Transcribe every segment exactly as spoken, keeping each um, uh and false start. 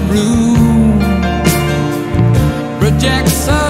room projects a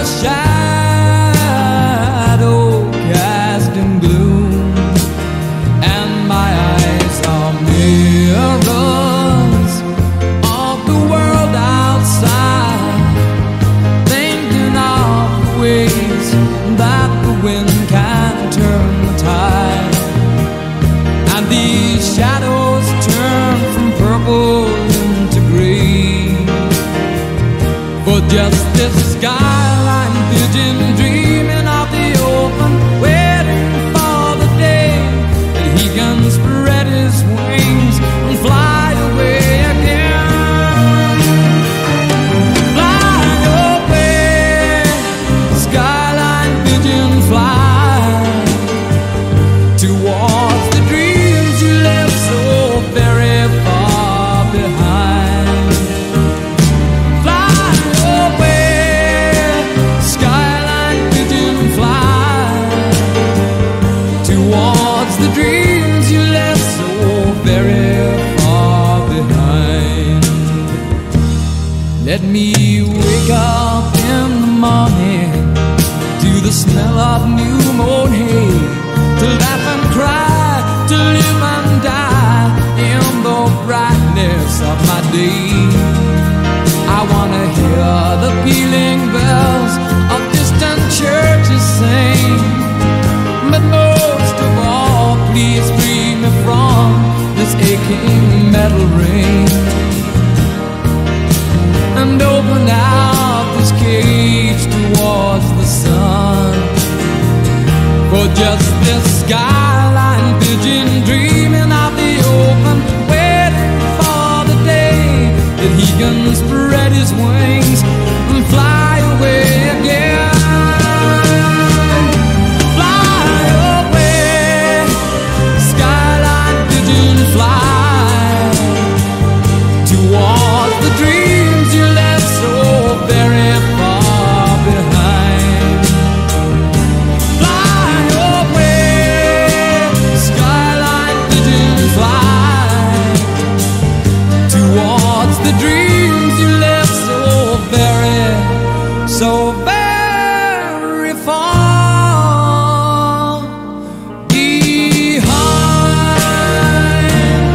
shadow cast in gloom, and my eyes are mirrors of the world outside, thinking of ways that the wind can turn the tide. And these shadows turn from purple into green, for just this skyline pigeon dreaming of the open, waiting for the day that he can spread his wings and fly away again. Fly away, skyline pigeon, fly towards the dreams you left so very far behind. Fly away, skyline pigeon, fly towards the dreams you left so very far behind. Let me wake up in the morning to the smell of new mown hay, to laugh and cry, to live and die in the brightness of my day. I wanna hear the pealing bells of distant churches sing, but most of all, please free me from this aching metal ring, and open out this cage towards the sun. For just this skyline pigeon dreaming of the open, waiting for the day that he can spread his wings and fly away again. Fly away, skyline pigeon, fly towards the dreams you left so very far behind. Fly away, skyline pigeon, fly towards the dreams you left so very, so very far behind.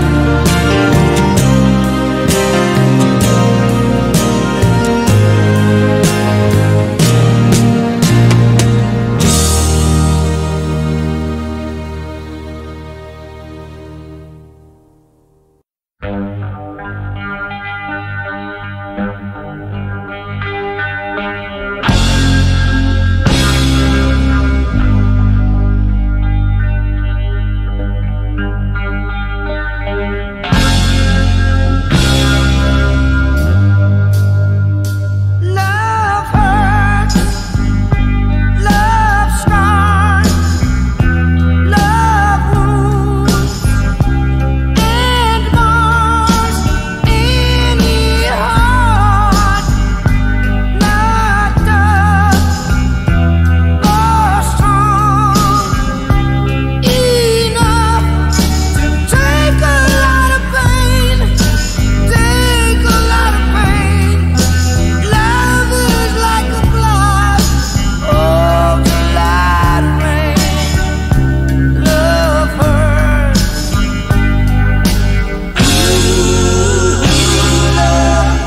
Love hurts, love scars, love wounds and mars any heart not tough or strong enough to take a lot of pain, take a lot of pain. Love is like a blood of the light rain. Love hurts. Love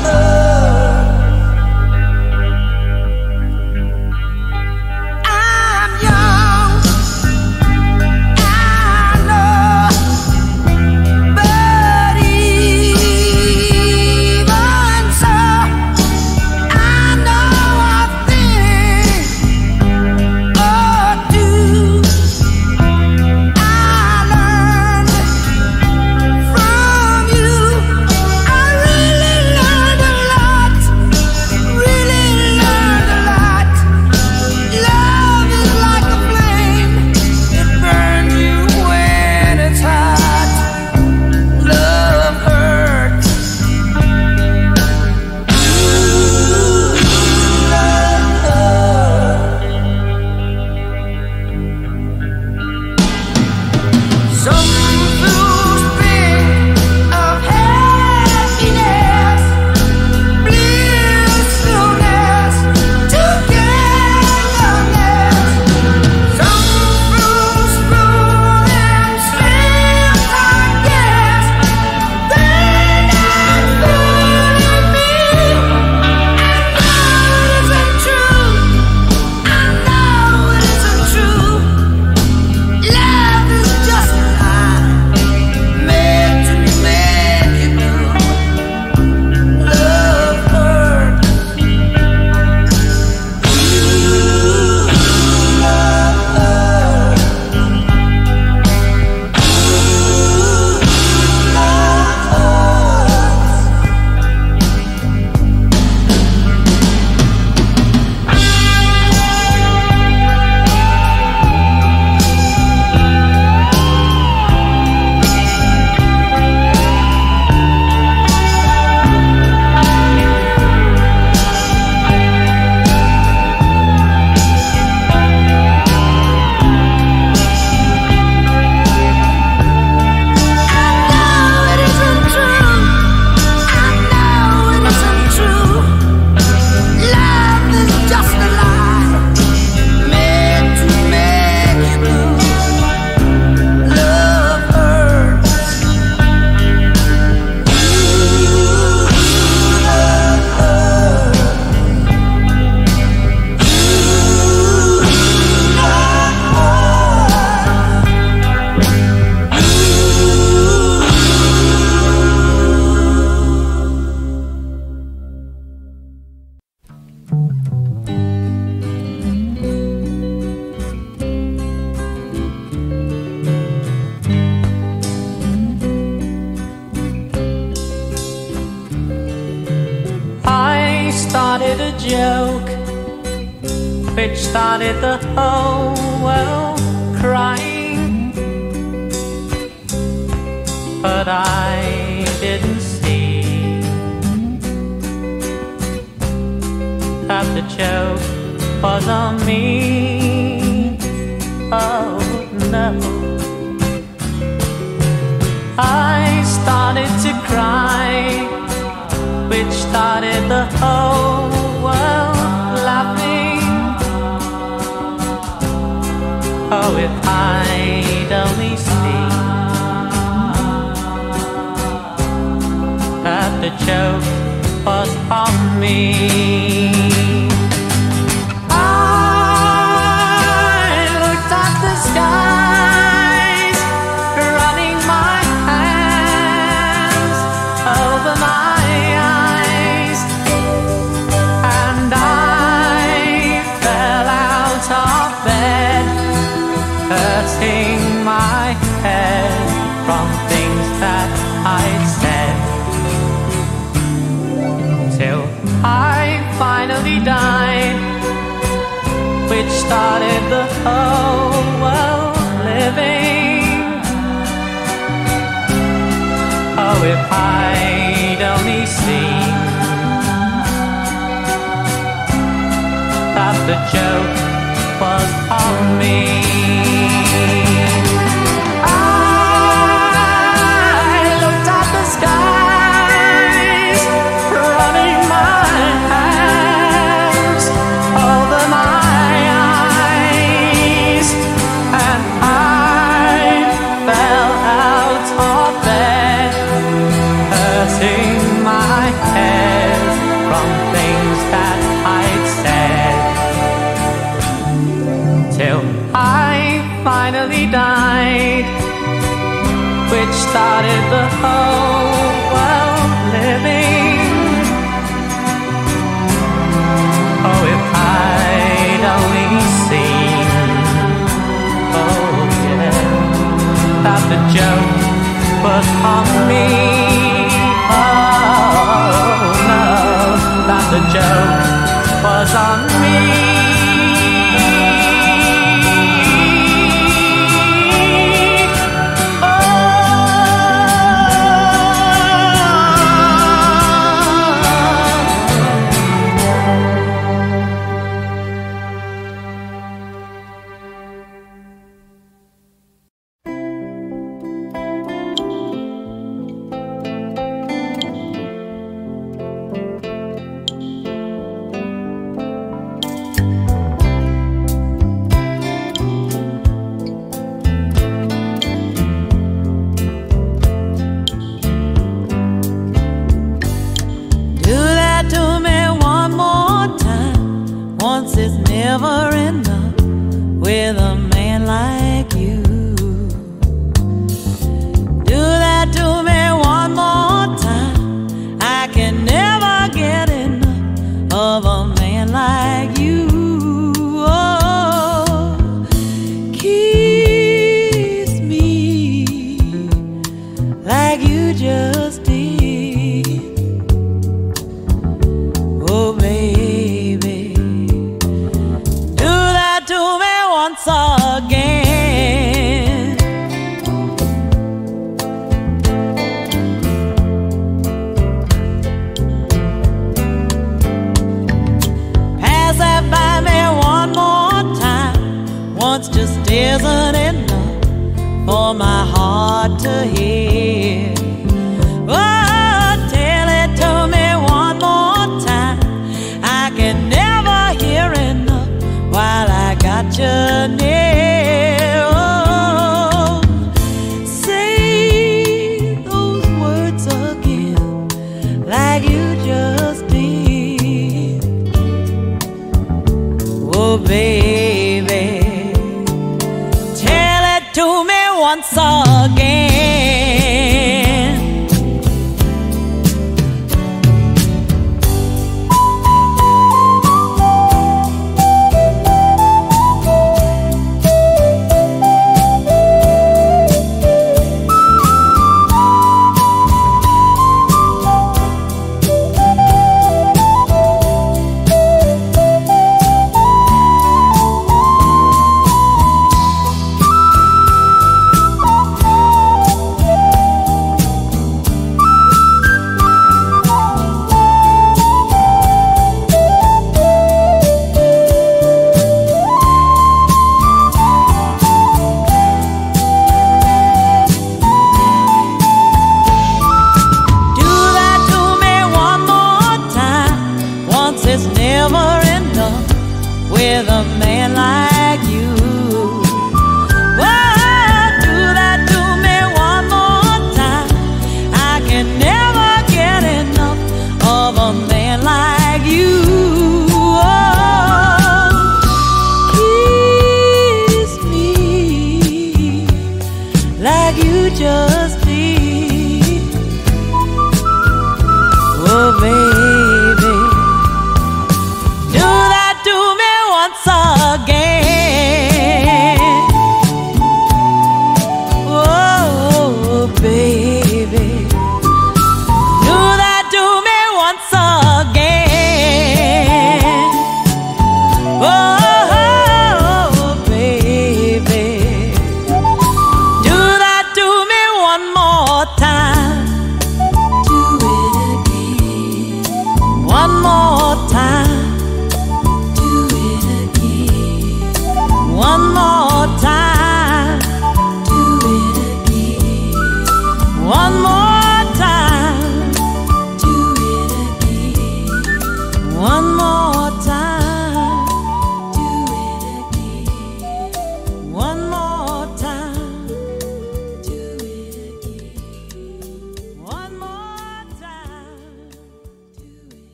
hurts. I'm young, I know, but even so, I know a thing or two. I learned from you. I really learned a lot, really learned a lot. Love is like a flame, it burns you when it's hot. Love hurts. Some fools think of happiness joke which started the whole world crying, but I didn't see that the joke was on me. Oh no, I started to cry, which started the whole world laughing. Oh, if I'd only seen that the joke was on me. I looked at the skies, running my hands over my eyes, and I fell out of bed, hurting my head from things that I'd said, till I finally died, which started the whole world living. Oh, if I'd only seen that the joke was on me. Died, which started the whole world living. Oh, if I'd only seen, oh yeah, that the joke was on me. Oh no, that the joke was on me. Never enough with a man like you. Do that to me one more time. I can never get enough of a man like you. Oh, kiss me like you just did. Oh, baby, once again. Pass that by me one more time. Once just isn't enough for my heart to hear. Oh, tell it to me one more time. I can never hear enough while I got you near. Oh, say those words again like you just did. Oh, baby, tell it to me once again. like you just